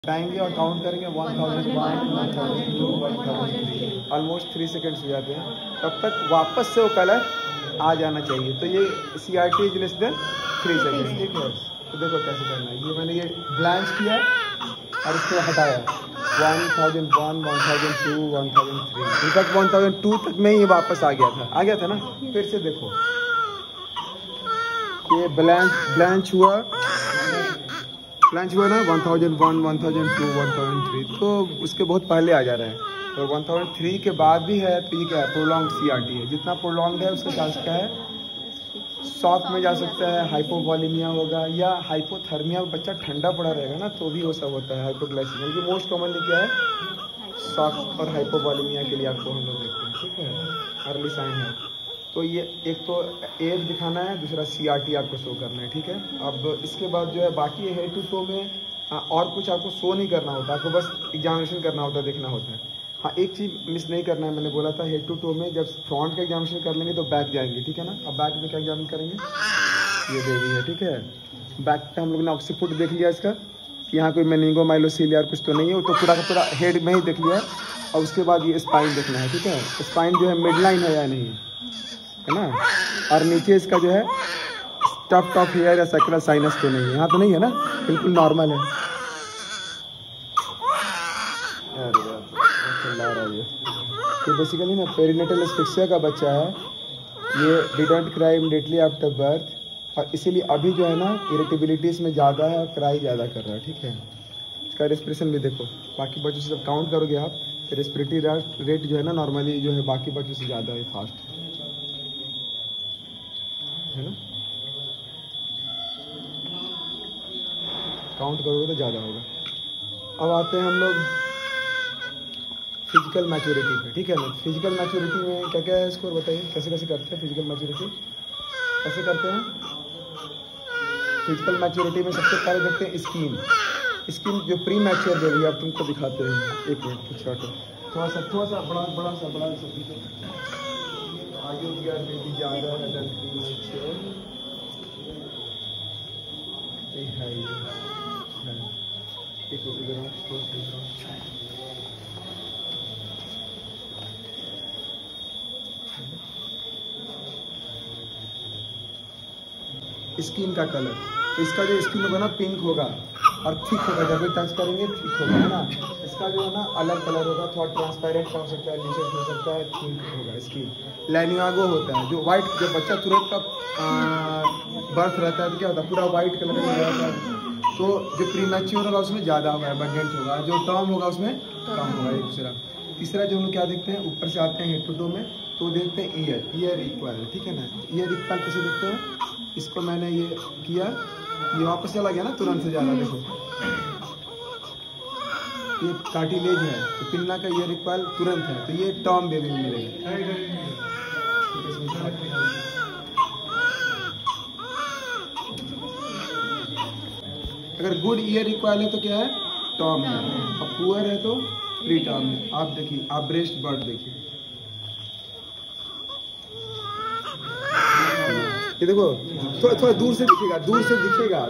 उठाएंगे और काउंट करेंगे 1001, 1002, 1003, ऑलमोस्ट 3 सेकेंड्स हो जाते हैं। तब तक वापस से वो कलर आ जाना चाहिए। तो ये CRT is less than 3 second, ठीक है। तो देखो कैसे करना है। ये मैंने ये ब्लांच किया और इसको हटाया 1001, 1002, 1003, इनफैक्ट 1002 तक में ही वापस आ गया था ना। फिर से देखो ये ब्लांच हुआ ना 1001, 1002, 1003, तो उसके बहुत पहले आ जा रहा है। तो 1003 के बाद भी है तो ये क्या है, प्रोलॉन्ग CRT है। जितना प्रोलॉन्ग है उसका चांस क्या है, सॉफ्ट में जा सकता है, हाइपोवॉलीमिया होगा या हाइपोथर्मिया, बच्चा ठंडा पड़ा रहेगा ना तो भी वो सब होता है। हाइपोग्लाइसीमिया की मोस्ट कॉमनली क्या है, सॉफ्ट और हाइपोवॉलीमिया के लिए आपको हम लोग देखते हैं, ठीक है, अर्ली साइन है। तो ये एक तो एज दिखाना है, दूसरा CRT आपको शो करना है, ठीक है। अब इसके बाद जो है बाकी हेड टू टो में और कुछ आपको शो नहीं करना होता, आपको बस एग्जामिनेशन करना होता है, देखना होता है। हाँ, एक चीज़ मिस नहीं करना है, मैंने बोला था हेड टू टो में जब फ्रंट का एग्जामिनेशन कर लेंगे तो बैक जाएंगे, ठीक है ना। अब बैक में क्या एग्जामिन करेंगे, ये बेबी है, ठीक है। बैक पे हम लोग ने ऑक्सीफुट देख लिया इसका, यहाँ कोई मेनिंगोमाइलोसिलिया कुछ तो नहीं है, वो तो पूरा का पूरा हेड में ही देख लिया है। और उसके बाद ये स्पाइन देखना है, ठीक है। स्पाइन जो है मिड लाइन है या नहीं है ना, और नीचे इसका जो है टॉप हेयर या सैक्रल साइनस तो नहीं है, यहाँ तो नहीं है ना, बिल्कुल नॉर्मल है। ये बेसिकली ना पेरिनेटल एस्फिक्सिया का बच्चा है, ये didn't cry immediately after birth, और इसीलिए अभी जो है ना इरिटेबिलिटी इसमें ज़्यादा है और क्राई ज़्यादा कर रहा है, ठीक है। इसका रेस्पिरेशन भी देखो, बाकी बच्चों से जब काउंट करोगे आप तो रेस्पिरेटरी रेट जो है ना नॉर्मली जो है बाकी बच्चों से ज़्यादा है, फास्ट है ना। काउंट करोगे तो ज़्यादा होगा। अब आते हैं हम लोग फिजिकल मैच्योरिटी पे, ठीक है ना। फिजिकल मैच्योरिटी में क्या क्या है स्कोर बताइए, कैसे कैसे करते हैं फिजिकल मैच्योरिटी, कैसे करते हैं फिजिकल मैच्योरिटी में। सबसे पहले देखते हैं स्कीम जो प्री मैच्योर बेबी, आप तुमको दिखाते हैं। एक मिनट कुछ थोड़ा सा बड़ा सा आगे हो गया बेबी ज़्यादा है देन प्री मैच्योर है। एक स्किन का कलर, तो इसका जो स्किन होगा ना पिंक होगा और थिक होगा, जब भी टच करेंगे थिक होगा, है ना। इसका जो है ना अलग कलर होगा, थोड़ा ट्रांसपेरेंट हो सकता है, लीशेस हो सकता है, थिक होगा स्किन। लैनियागो होता है जो वाइट, जब बच्चा तुरंत का बर्थ रहता है तो क्या होता है पूरा वाइट कलर में रहता है। तो जो प्रीमैच्योर होगा उसमें ज़्यादा होगा, एबंडेंट होगा, जो टर्म होगा उसमें कम होगा। एक दूसरा तीसरा जो हम लोग क्या देखते हैं, ऊपर से आते हैं हेड टू टो में तो देखते हैं ईयर इक्वल, ठीक है ना। ईयर इक्वल कैसे देखते हैं, इसको मैंने ये किया, ये वापस चला गया ना तुरंत से ज़्यादा। देखो ये कार्टिलेज है तो पिन्ना का ईयर इक्वल तुरंत है, तो ये टर्म बेबी में मिलेगा। अगर गुड ईयर इक्वल है तो क्या है, टर्म है, और पुअर है तो प्री टर्म है। आप देखिए, आप ब्रेस्ट बर्ड देखिए, ये देखो थोड़ा दूर से दिखेगा, दूर से।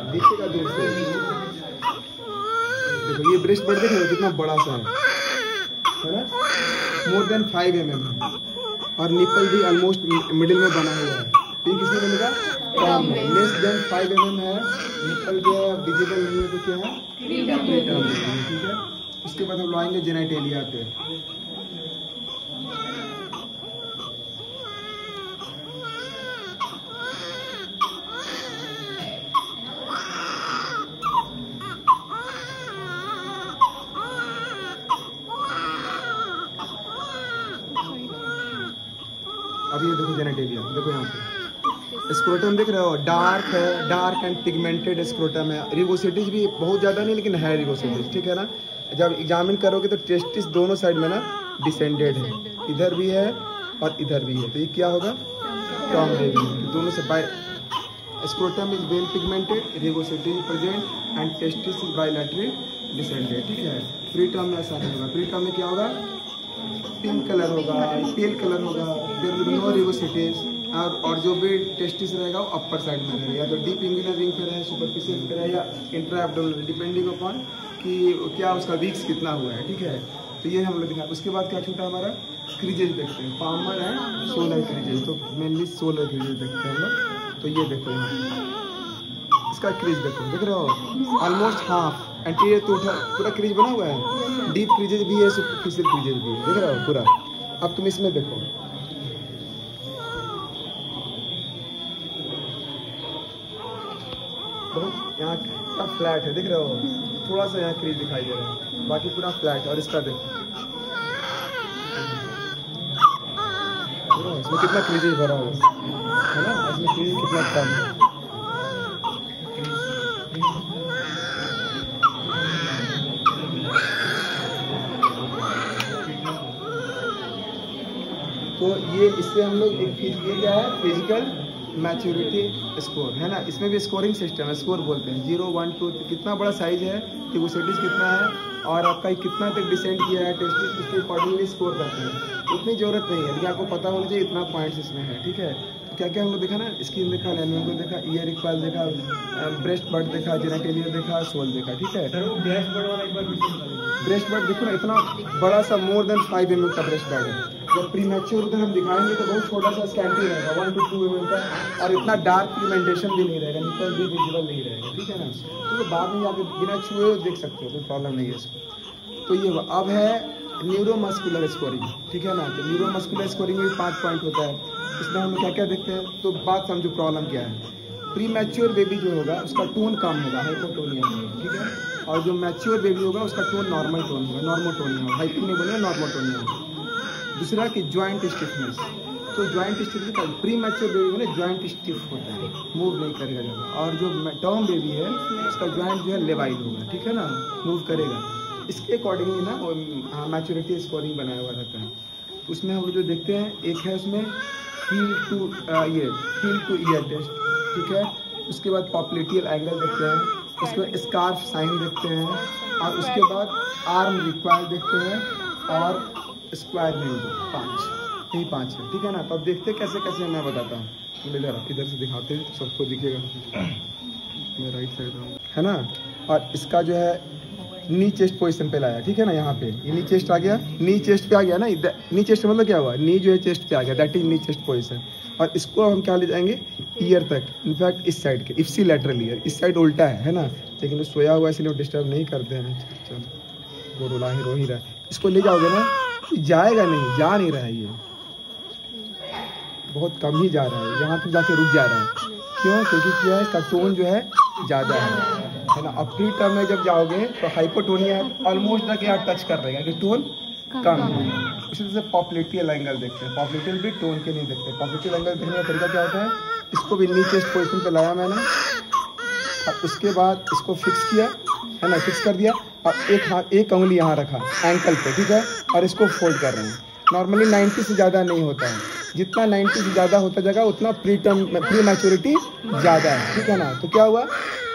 देखो ये ब्रेस्ट बर्ड देखो कितना बड़ा सा है ना, मोर देन 5 mm, और निपल भी ऑलमोस्ट मिडिल में बना हुआ है। पिंक इसमें मिलेगा टर्म में, लेस देन 5 mm है, निपल जो है विजिबल नहीं है तो क्या है, ठीक है। उसके बाद हम लाएंगे जेनेटेलिया पे। अब ये देखो जेनेटेलिया, देखो यहाँ पे स्क्रोटम देख रहे हो, डार्क है, डार्क एंड पिगमेंटेड स्क्रोटम है। रिगोसिटीज भी बहुत ज़्यादा नहीं लेकिन है रिगोसिटीज, ठीक है ना। जब एग्जामिन करोगे तो टेस्टिस दोनों साइड में ना डिसेंडेड है, इधर भी है और इधर भी है, तो ये क्या होगा, टर्म बेबी। दोनों से by scrotum is well pigmented, rugosities present and testis is bilateral descended, ठीक है। प्री टर्म में ऐसा नहीं होगा, प्री टर्म में क्या होगा, पिंक कलर होगा, पेल कलर होगा, there will be no rugosities, और जो भी टेस्टिस रहेगा वो अपर साइड में रहेगा, या तो डीप इंगुलर रिंग पे रहे, सुपरफिशियल पे रहे, या इंट्रा एब्डोमिनल, डिपेंडिंग अपॉन कि क्या उसका वीक्स कितना हुआ है, ठीक है। तो ये हम लोग दिखा। उसके बाद क्या छूटा हमारा, क्रीजेज देखते हैं। पामर है 16 क्रीजेज, तो मेनली 16 क्रीजेज देखते हैं हम लोग। तो ये देखो यहाँ इसका क्रीज देखो, देख रहे हो ऑलमोस्ट हाफ एंटीरियर तो पूरा क्रीज बना हुआ है। डीप क्रीजेज भी है, सुपरफिशियल क्रीजेज भी है, देख रहे हो पूरा। अब तुम इसमें देखो, यहाँ पूरा फ्लैट है, देख रहे हो, थोड़ा सा यहाँ क्रीज दिखाई दे रहा है, बाकी पूरा फ्लैट है। और इसका देखो इसमें कितना क्रीजेज भरा हुआ है ना, इसमें क्रीज कितना कम है। तो ये इससे हम लोग एक चीज, ये क्या है, फिजिकल मैच्योरिटी स्कोर है ना। इसमें भी स्कोरिंग सिस्टम है, स्कोर बोलते हैं 0 1 2 कितना बड़ा साइज है, टिगोसिटीज कितना है और आपका कितना तक डिसेंड किया है टेस्ट, इसके अकॉर्डिंगली स्कोर करते हैं। इतनी जरूरत नहीं है, लेकिन आपको पता होना चाहिए इतना पॉइंट्स इसमें है, ठीक है। तो क्या क्या हम लोग देखा ना, स्किन देखा, लैंग्वेज देखा, ईयर इक्वल देखा, ब्रेस्ट बर्ड देखा, जेनेटेलियर देखा, सोल देखा, ठीक है। ब्रेस्ट बर्ड देखो ना, इतना बड़ा सा मोर देन 5 mm का ब्रेस्ट बर्ड है। जब प्रीमैच्योर उधर हम दिखाएंगे तो बहुत छोटा सा स्कैंटी रहेगा 1 to 2 mm का, और इतना डार्क पिगमेंटेशन भी नहीं रहेगा, निपल भी विजिबल नहीं रहेगा, ठीक है ना। तो बाद में आप बिना छुए देख सकते हो, कोई प्रॉब्लम नहीं है इसको। तो ये अब है न्यूरोमस्कुलर स्कोरिंग, ठीक है ना। तो न्यूरोमस्कुलर स्कोरिंग में 5 पॉइंट होता है। इसमें हम क्या क्या देखते हैं, तो बात समझो प्रॉब्लम क्या है। प्रीमैच्योर बेबी जो होगा उसका टोन कम होगा, हाइपोटोनिया होगा, ठीक है। और जो मैच्योर बेबी होगा उसका टोन नॉर्मल टोन होगा, नॉर्मोटोनिया होगा, हाइपिंग नहीं बोलेगा, नॉर्मोटोनिया होगा। दूसरा कि ज्वाइंट स्टिफनेस, तो joint stiffness premature baby में ना ज्वाइंट स्टिफ होता है, मूव नहीं करेगा ज़्यादा। और जो टर्म बेबी है उसका ज्वाइंट जो है लेवाइल होगा, ठीक है ना, मूव करेगा। इसके अकॉर्डिंगली ना मैच्योरिटी स्कोरिंग बनाया हुआ रहता है। उसमें हम जो देखते हैं, एक है उसमें फील टू ईयर टेस्ट, ठीक है। उसके बाद पॉप्लेटियल एंगल देखते हैं, उसके स्कार्फ साइन देखते हैं, और उसके बाद आर्म रिक्वायर देखते हैं, और स्क्वायर विंडो 5, यही 5 है, ठीक है ना। तो अब देखते कैसे कैसे मैं बताता हूँ। इधर से दिखाते हैं, सबको दिखेगा, मैं राइट साइड है ना। और इसका जो है नी चेस्ट पोजीशन पे लाया, ठीक है ना। यहाँ पे ये नी चेस्ट आ गया, नी चेस्ट पे आ गया ना। नी चेस्ट मतलब क्या हुआ, नी जो है चेस्ट पे आ गया, that is knee chest position. और इसको हम क्या ले जाएंगे, ईयर तक, इनफैक्ट इस साइड के इप्सी लैटरल ईयर, इस साइड उल्टा है ना, लेकिन वो सोया हुआ इसलिए डिस्टर्ब नहीं करते हैं। चलो वो रो ही रहा है, इसको ले जाओगे ना, जाएगा नहीं, जा नहीं रहा है, ये बहुत कम ही जा रहा है, यहाँ पे जाके रुक जा रहा है। क्यों, क्योंकि क्या है, इसका टोन जो है ज़्यादा है ना। अब प्री टर्म में जब जाओगे तो हाइपोटोनिया है, ऑलमोस्ट जाके यहाँ टच कर देगा कि टोन कम है। उसी तरह से पॉप्लेटियल एंगल देखते हैं, पॉप्लेटियल भी टोन के नहीं देखते। पॉप्लेटियल एंगल देखने का तरीका क्या होता है, इसको भी नी चेस्ट पोजीशन पे लाया मैंने, और उसके बाद इसको फिक्स किया है ना, फिक्स कर दिया, और एक उंगली यहाँ रखा एंकल पे, ठीक है, और इसको फोल्ड कर रहे हैं। नॉर्मली 90 से ज़्यादा नहीं होता है, जितना 90 से ज़्यादा होता जाएगा उतना प्री मैच्योरिटी ज़्यादा है, ठीक है ना। तो क्या हुआ,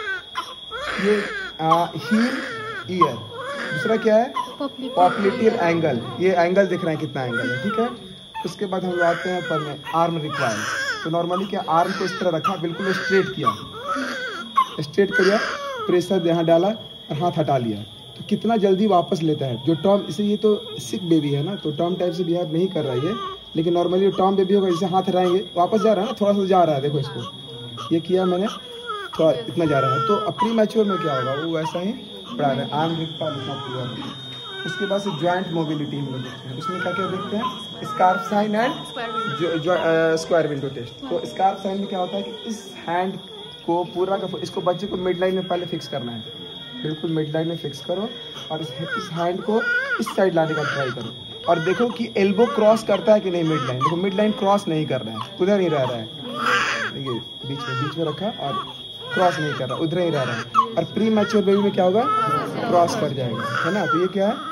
ये हील ईयर। दूसरा क्या है, पॉप्लेटियल एंगल, ये एंगल दिख रहा है कितना एंगल है, ठीक है। उसके बाद हम आते हैं पर में आर्म रिक्वायर। तो नॉर्मली क्या, आर्म को इस तरह रखा, बिल्कुल स्ट्रेट किया, स्ट्रेट किया, प्रेशर यहाँ डाला और हाथ हटा लिया। तो कितना जल्दी वापस लेता है जो टॉम, इसे ये तो सिक बेबी है ना, तो टॉम टाइप से बिहेव नहीं कर रहा है ये, लेकिन नॉर्मली टॉम बेबी होगा, इसे हाथ हटाएंगे वापस जा रहा है ना, थोड़ा सा जा रहा है, देखो इसको ये किया मैंने, थोड़ा इतना जा रहा है। तो प्री मैच्योर में क्या होगा, वो वैसा ही पड़ा रहा है, आर्म रिक्वायर लिखना पूरा। उसके बाद से ज्वाइंट मोबिलिटी हम लोग देखते हैं, उसमें क्या क्या देखते हैं, scarf sign and square window test. तो स्कार्फ साइन में क्या होता है कि इस हैंड को पूरा का, इसको बच्चे को मिड लाइन में पहले फिक्स करना है, बिल्कुल मिड लाइन में फिक्स करो, और इस हैंड को इस साइड लाने का ट्राई करो, और देखो कि एल्बो क्रॉस करता है कि नहीं मिड लाइन। देखो मिड लाइन क्रॉस नहीं कर रहा है, उधर ही रह रहा है, देखिए बीच में रखा और क्रॉस नहीं कर रहा, उधर ही रह रहा है। और प्री मैच्योर बेबी में क्या होगा, क्रॉस कर जाएगा, है ना। तो ये क्या है,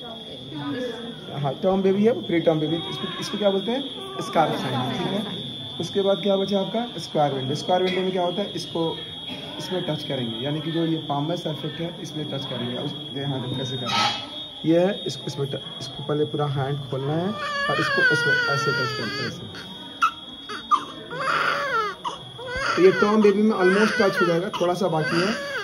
हाँ टर्म बेबी है, प्री टर्म बेबी, इसको क्या बोलते हैं, स्कार्फ साइन, ठीक है। उसके बाद क्या बचा आपका, स्क्वायर विंडो। स्क्वायर विंडो में क्या होता है, इसको इसमें टच करेंगे, यानी कि जो ये पामर सरफेस है इसमें टच करेंगे। उस हाँ कैसे करना है, ये है, इसको पहले पूरा हैंड खोलना है और इसको ऐसे टच करते हैं ऐसे। तो ये टर्म बेबी में ऑलमोस्ट टच हो जाएगा, थोड़ा सा बाकी है।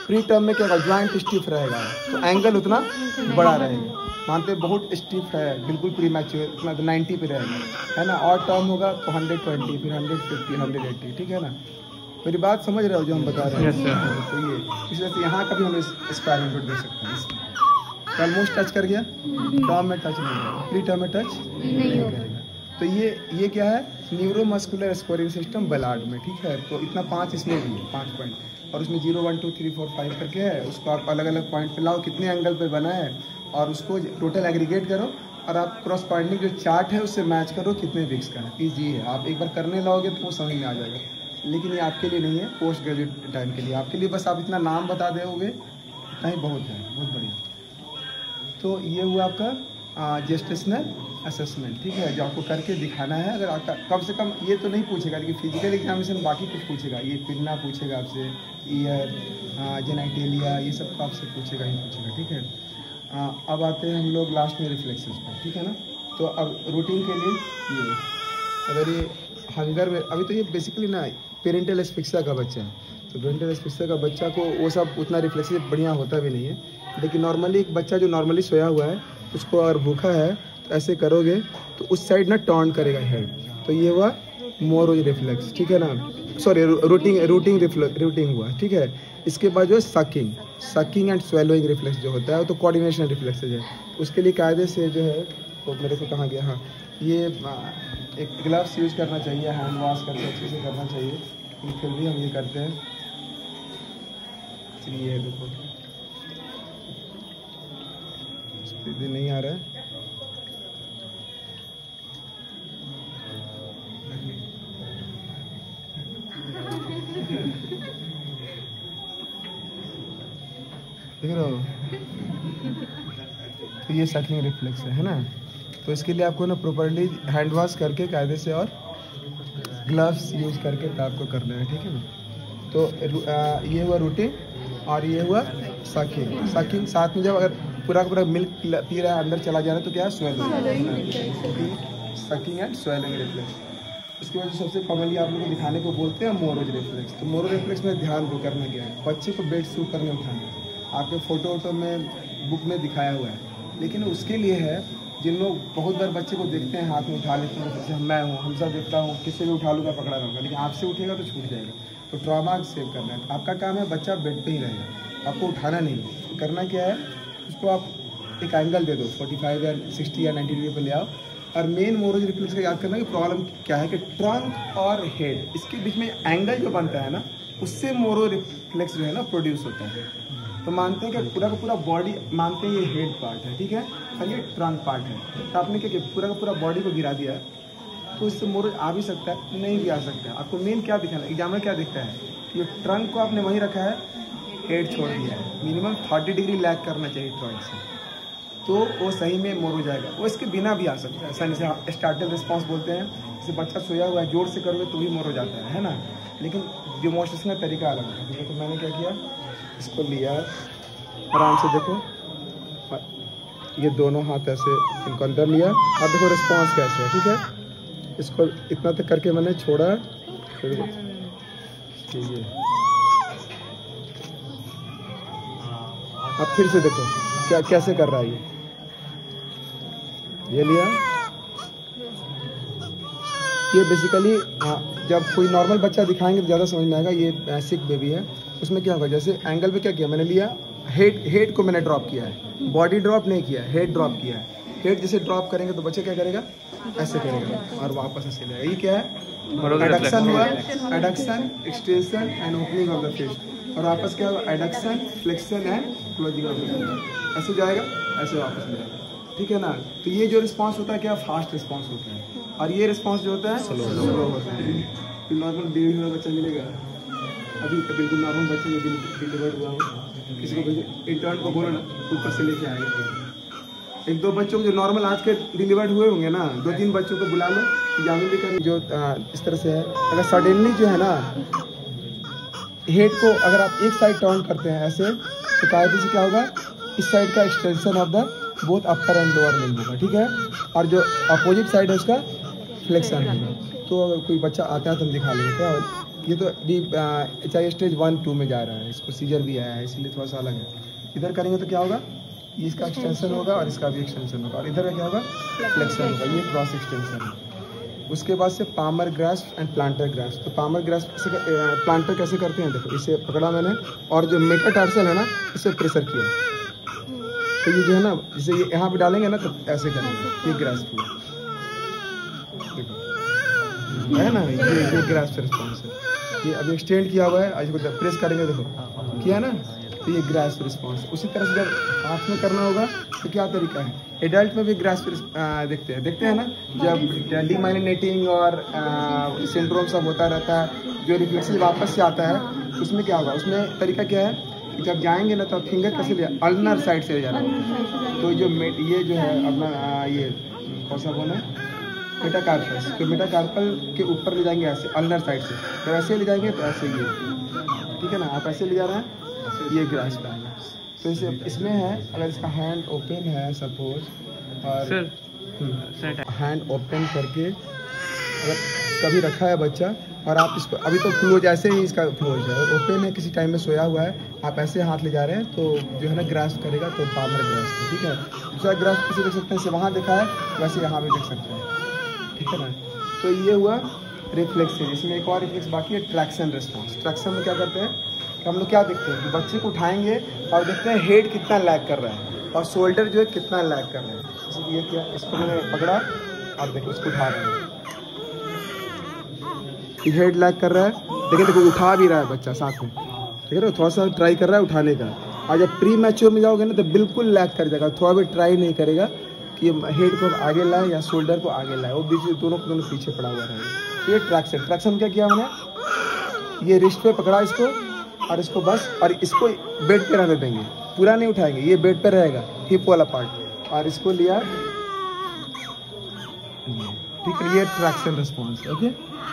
प्री टर्म में क्या होगा, ज्वाइंट स्टिफ रहेगा तो एंगल उतना बड़ा रहेगा। मानते हैं बहुत स्टिफ है, बिल्कुल प्री मैच्योर, उतना 90 पे रहेगा, है ना। और टर्म होगा तो 120, फिर 150, 180, ठीक है ना। मेरी बात समझ रहे हो जो हम बता रहे हैं? तो ये इस वजह से यहाँ का भी हम स्पायर इनपुट दे सकते हैं। ऑलमोस्ट टच कर गया, टर्म में टच नहीं करेगा, प्री टर्म में टच नहीं करेगा। तो ये क्या है, न्यूरोमस्कुलर स्कोरिंग सिस्टम बलार्ड में, ठीक है। तो इतना 5 इसमें भी है, 5 पॉइंट, और उसमें 0, 1, 2, 3, 4, 5 करके है। उसको आप अलग अलग पॉइंट पे लाओ, कितने एंगल पे बना है, और उसको टोटल एग्रीगेट करो, और आप क्रॉस पॉइंटिंग जो चार्ट है उससे मैच करो कितने विक्स का है। ईजी है, आप एक बार करने लाओगे तो वो समझ में आ जाएगा। लेकिन ये आपके लिए नहीं है, पोस्ट ग्रेजुएट टाइम के लिए। आपके लिए बस आप इतना नाम बता दोगे, इतना ही बहुत है, बहुत बढ़िया। तो ये हुआ आपका जेस्टेशनल असेसमेंट, ठीक है, जो आपको करके दिखाना है। अगर आपका कम से कम ये तो नहीं पूछेगा कि फिजिकल एग्जामिनेशन बाकी कुछ पूछेगा, ये पिन्ना पूछेगा आपसे, ईयर, जेनाइटेलिया, ये सब तो आपसे पूछेगा ही पूछेगा, ठीक है। अब आते हैं हम लोग लास्ट में रिफ्लेक्सेस पर, ठीक है ना। तो अब रूटीन के लिए ये, अगर ये हंगर में, अभी तो ये बेसिकली ना पेरेंटल एस्फिक्सिया का बच्चा है, तो पेरेंटल एस्फिक्सिया का बच्चा को वो सब उतना रिफ्लेक्सिव बढ़िया होता भी नहीं है। लेकिन नॉर्मली एक बच्चा जो नॉर्मली सोया हुआ है, उसको अगर भूखा है तो ऐसे करोगे तो उस साइड ना टर्न करेगा हेड, तो ये हुआ मोरोज रिफ्लेक्स, ठीक है ना। सॉरी, रूटिंग हुआ, ठीक है। इसके बाद जो है सकिंग एंड स्वेलोइंग रिफ्लेक्स जो होता है वो तो कोऑर्डिनेशन रिफ्लेक्स है। उसके लिए कायदे से जो है, तो मेरे को कहाँ गया, हाँ, ये एक ग्लव्स यूज करना चाहिए, हैंड वॉश करके अच्छे से करना चाहिए, लेकिन फिर भी हम ये करते हैं। चलिए देखो, स्पीड नहीं आ रहा है, देख रहे हो। तो ये सकिंग रिफ्लेक्स है ना। तो इसके लिए आपको ना प्रॉपर्ली हैंड वॉश करके कायदे से और ग्लव्स यूज करके आपको करना है, ठीक है ना। तो ये हुआ रूटीन और ये हुआ सकिंग। साथ में जब अगर पूरा का पूरा मिल्क पी रहा है, अंदर चला जा रहा है, तो क्या है, swallowing, sucking and swallowing reflex. उसके बाद सबसे कॉमनली आप लोग को दिखाने को बोलते हैं मोरोज रिफ्लेक्स। तो मोरो रिफ्लेक्स में ध्यान को करना क्या है, बच्चे को बेड से ऊपर नहीं उठाना। आपके फोटो में बुक में दिखाया हुआ है, लेकिन उसके लिए है जिन लोग बहुत बार बच्चे को देखते हैं हाथ में उठा लेते हैं, जैसे मैं हूँ, हमसा देखता हूँ, किसी भी उठा लूँगा, पकड़ा रहूँगा, लेकिन आपसे उठेगा तो छूट जाएगा। तो ट्रॉमा सेव करना है। आपका काम है बच्चा बेड पे ही रहेगा, आपको उठाना नहीं है। तो करना क्या है, उसको आप एक एंगल दे दो, 45 या 60 या 90 डिग्री पर ले आओ। और मेन मोरोज रिफ्लेक्स का याद करना कि प्रॉब्लम क्या है कि ट्रंक और हेड, इसके बीच में एंगल जो बनता है ना, उससे मोरो रिफ्लेक्स जो है ना प्रोड्यूस होता है। तो मानते हैं कि पूरा का पूरा बॉडी, मानते हैं ये हेड पार्ट है, ठीक है, और ये ट्रंक पार्ट है। तो आपने क्या किया, पूरा का पूरा बॉडी को गिरा दिया, तो इससे मोरोज आ भी सकता है, नहीं भी आ सकता है। आपको मेन क्या दिखाना है, एग्जाम में क्या दिखता है, ये ट्रंक को आपने वहीं रखा है, हेड छोड़ दिया है, मिनिमम 30 डिग्री लैग करना चाहिए ट्रंक से, तो वो सही में मोर हो जाएगा। वो इसके बिना भी आ सकता है, ऐसा जैसे स्टार्टल रिस्पॉन्स बोलते हैं, जैसे बच्चा सोया हुआ है, जोर से करोगे तो भी मोर हो जाता है ना। लेकिन डिमोस्ट्रेशन का तरीका अलग है। तो मैंने क्या किया, इसको लिया आराम से, देखो ये दोनों हाथ ऐसे इनको अंदर लिया, अब देखो रिस्पॉन्स कैसे है, ठीक है। इसको इतना तक करके मैंने छोड़ा, फिर ये अब फिर से देखो क्या कैसे कर रहा है ये लिया। ये बेसिकली जब कोई नॉर्मल बच्चा दिखाएंगे तो ज़्यादा समझ में आएगा। ये सिक बेबी है, उसमें क्या होगा, जैसे एंगल पे क्या किया मैंने, लिया हेड को मैंने ड्रॉप किया है, बॉडी ड्रॉप नहीं किया, हेड ड्रॉप किया है। हेड जैसे ड्रॉप करेंगे तो बच्चा क्या करेगा, ऐसे करेगा और वापस ऐसे लेगा। ये क्या है, एडक्शन हुआ, abduction, extension and opening of the fist, और वापस क्या होगा, adduction, flexion and closing of the fist. ऐसे जाएगा, ऐसे वापस लेगा, ठीक है ना। तो ये जो रिस्पॉन्स होता है क्या, फास्ट रिस्पॉन्स होता है, और ये रिस्पॉन्स जो होता है स्लो होता है। फिर नॉर्मल डिलीवरी वाला बच्चा मिलेगा, अभी बिल्कुल नॉर्मल बच्चे जो डिलीवर्ड हुआ हो, किसी को इंटर्न को बोलो ना, ऊपर से लेके आएगा। एक दो बच्चों को जो नॉर्मल आज के डिलीवर्ड हुए होंगे ना, 2-3 बच्चों को बुला लो, एग्जामिन भी करें। जो इस तरह से है, अगर सडनली जो है ना हेड को अगर आप एक साइड टर्न करते हैं ऐसे, तो कायदे से क्या होगा, इस साइड का extension of the both upper and lower limb होगा, ठीक है, और जो अपोजिट साइड है उसका फ्लेक्शन होगा। तो अगर कोई बच्चा आता है तो हम दिखा लेंगे क्या ये तो अभी चाहिए स्टेज 1-2 में जा रहा है, इसको सीजर भी आया है इसलिए थोड़ा सा अलग है। इधर करेंगे तो क्या होगा, ये इसका एक्सटेंशन होगा और इसका भी एक्सटेंशन होगा, और इधर का क्या होगा, फ्लेक्शन होगा। ये क्रॉस एक्सटेंशन है। उसके बाद से palmar grasp and plantar grasp. तो पामर ग्रास्प से प्लांटर कैसे करते हैं, देखो इसे पकड़ा मैंने और जो मेटाटार्सल है ना इसे प्रेशर किया, तो ये जो है ना जैसे ये यहाँ पे डालेंगे ना तो ऐसे करेंगे, ये ग्रास्प हुआ, देखो है ना, ये ग्रास्प रिस्पॉन्स है। ये अभी एक्सटेंड किया हुआ है, आज को प्रेस करेंगे देखो किया ना, तो ये ग्रास्प रिस्पॉन्स। उसी तरह से जब हाथ में करना होगा तो क्या तरीका है, एडल्ट में भी ग्रास्प देखते हैं ना, जब डीमाइलिनेटिंग और सिंड्रोम सब होता रहता है, जो रिफ्लेक्शन वापस से आता है, उसमें क्या होगा, उसमें तरीका क्या है, जब जाएंगे ना तो फिंगर कैसे ले, अल्नर साइड से ले जाना है। तो ये जो है अपना ये कौन सा बोन है, मेटाकार्पस, तो मेटाकार्पल के ऊपर ले जाएंगे ऐसे अल्नर साइड से, तो ऐसे ले जाएंगे तो ऐसे ये, ठीक है ना, आप ऐसे ले जा रहे हैं, ये ग्रास्प है। तो इसमें है, अगर इसका हैंड ओपन है सपोज, और हैंड ओपन करके अगर कभी रखा है बच्चा और आप इसको अभी तो क्लोज, ऐसे ही इसका क्लोज है, ओपन है, किसी टाइम में सोया हुआ है, आप ऐसे हाथ ले जा रहे हैं तो जो है ना ग्रास्प करेगा, तो पामर ग्रास्प, ठीक है। दूसरा ग्रास्प कैसे देख सकते हैं, जैसे वहाँ देखा है वैसे यहाँ भी देख सकते हैं, ठीक है ना। तो ये हुआ रिफ्लेक्स है। इसमें एक और रिफ्लेक्स बाकी है, ट्रैक्शन रिस्पॉन्स। ट्रैक्शन में क्या करते हैं कि हम लोग क्या देखते हैं कि बच्चे को उठाएंगे और देखते हैं हेड कितना लैग कर रहा है और शोल्डर जो है कितना लैग कर रहा है। ये क्या, इसको मैंने पकड़ा और देखो इसको उठा रहे हैं, हेड लैग कर रहा है, देखो उठा भी रहा है बच्चा साथ में, ठीक है ना, थोड़ा सा ट्राई कर रहा है उठाने का। और जब प्री मैच्योर में जाओगे ना तो बिल्कुल लैग कर जाएगा, थोड़ा भी ट्राई नहीं करेगा कि हेड को आगे लाए या शोल्डर को आगे लाए, वो बीच में दोनों पीछे पड़ा हुआ रहेगा। ये ट्रैक्शन। ट्रैक्शन क्या किया मैंने, ये रिस्ट पे पकड़ा इसको और इसको बस, और इसको बेड पे रहने देंगे, पूरा नहीं उठाएंगे, ये बेड पे रहेगा हिप वाला पार्ट, और इसको लिया, ठीक है। ये ट्रैक्शन रिस्पॉन्स, ओके।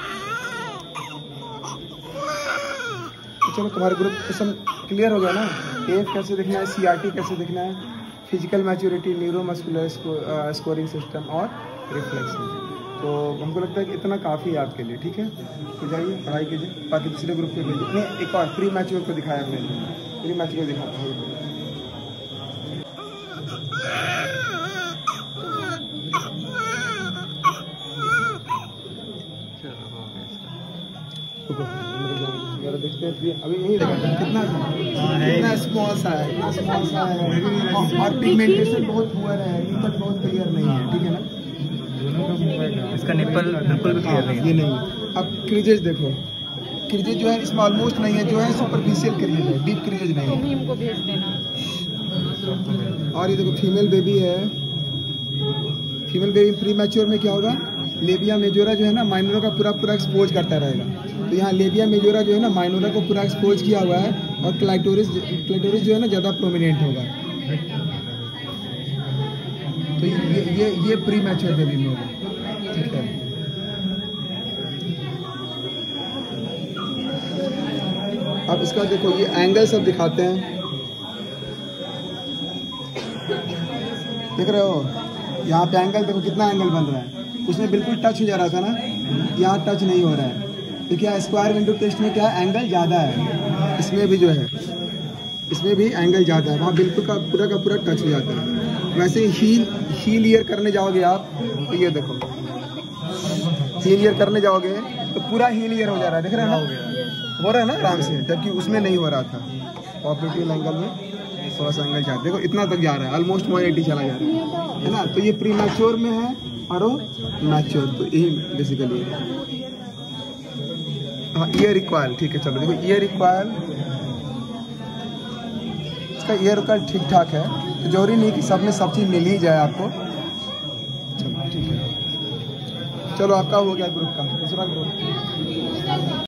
चलो तुम्हारे ग्रुप क्वेश्चन क्लियर हो गया ना, एफ कैसे दिखना है, CRT कैसे दिखना है, physical maturity, neuromuscular scoring system और रिफ्लेक्शन। तो हमको लगता है कि इतना काफ़ी है आपके लिए, ठीक है। तो जाइए पढ़ाई कीजिए, बाकी दूसरे ग्रुप पे भेजिए। नहीं, एक और प्री मैच्योर को दिखाया हमने, प्री मैच्योर दिखाता हूँ। देखते हैं अभी यही कितना स्मॉल सा है, और पिगमेंटेशन बहुत पुअर है, निप्पल बहुत क्लियर नहीं है, ठीक है ना, इसका निप्पल बिल्कुल भी क्लियर नहीं है, ये नहीं। अब क्रीजेज देखो, क्रीजेज जो है इसमें ऑलमोस्ट नहीं है, जो है सुपरफिशियल क्रीजेज है, डीप क्रीजेज नहीं है। हमको भेज देना। और ये देखो फीमेल बेबी है, फीमेल बेबी प्री मैच्योर में क्या होगा, लेबिया मेजोरा जो है ना माइनोरा का पूरा एक्सपोज करता रहेगा। तो यहाँ लेबिया मेजोरा जो है ना माइनोरा को पूरा एक्सपोज किया हुआ है, और क्लाइटोरिस जो है ना ज़्यादा प्रोमिनेंट होगा। तो ये प्री मैच्योर बेबी में होगा, ठीक है। अब इसका देखो ये एंगल सब दिखाते हैं, देख रहे हो, यहाँ पे एंगल देखो कितना एंगल बन रहा है, उसमें बिल्कुल टच हो जा रहा था ना, यहाँ टच नहीं हो रहा है। तो क्या स्क्वायर विंडो टेस्ट में क्या एंगल ज़्यादा है, इसमें भी जो है, इसमें भी एंगल ज़्यादा है, वहाँ बिल्कुल का पूरा टच हो जाता है। वैसे हील ईयर करने जाओगे आप, तो ये देखो हील ईयर करने जाओगे तो पूरा हील ईयर हो जा रहा है, देख रहे हैं ना, हो रहा है ना आराम से, जबकि उसमें नहीं हो रहा था। ऑपरेटिव एंगल में थोड़ा सा एंगल जाता है, देखो इतना तक जा रहा है, ऑलमोस्ट 180 चला जा रहा है ना। तो ये प्री मैच्योर में है और मैच्योर, तो यही बेसिकली है। हाँ, ईयर इक्वल, ठीक है। चलो देखो ईयर इक्वल, इसका ईयर इक्वल ठीक ठाक है, तो जरूरी नहीं कि सब में सब चीज़ मिल ही जाए आपको। चलो ठीक है, चलो आपका हो गया ग्रुप का, दूसरा ग्रुप।